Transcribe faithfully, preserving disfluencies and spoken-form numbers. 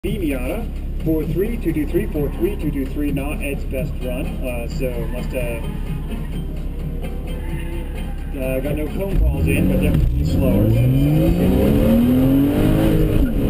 Miata, four three, two two three, four three, two two three, not Ed's best run, uh, so must have uh, got no cone calls in, but definitely slower. So